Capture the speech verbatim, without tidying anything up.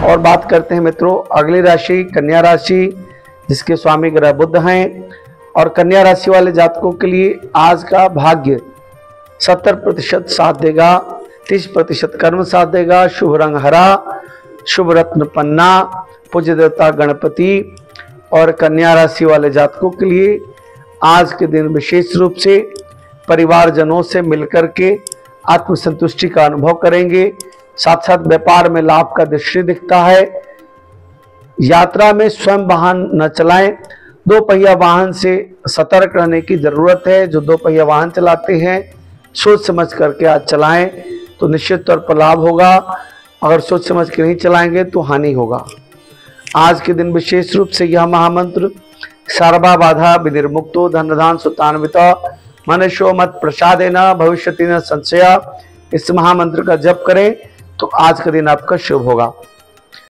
और बात करते हैं मित्रों अगली राशि कन्या राशि, जिसके स्वामी ग्रह बुध हैं। और कन्या राशि वाले जातकों के लिए आज का भाग्य सत्तर प्रतिशत साथ देगा, तीस प्रतिशत कर्म साथ देगा। शुभ रंग हरा, शुभ रत्न पन्ना, पूज्य देवता गणपति। और कन्या राशि वाले जातकों के लिए आज के दिन विशेष रूप से परिवारजनों से मिलकर के आत्मसंतुष्टि का अनुभव करेंगे। साथ साथ व्यापार में लाभ का दृश्य दिखता है। यात्रा में स्वयं वाहन न चलाएं, दो पहिया वाहन से सतर्क रहने की जरूरत है। जो दो पहिया वाहन चलाते हैं सोच समझ करके आज चलाएं तो निश्चित तौर पर लाभ होगा। अगर सोच समझ के नहीं चलाएंगे तो हानि होगा। आज के दिन विशेष रूप से यह महामंत्र सर्वा बाधा विनिर्मुक्तो धनधान सुतान्वित मनुष्यो मत प्रसादेन भविष्यति न संशय, इस महामंत्र का जप करें तो आज का दिन आपका शुभ होगा।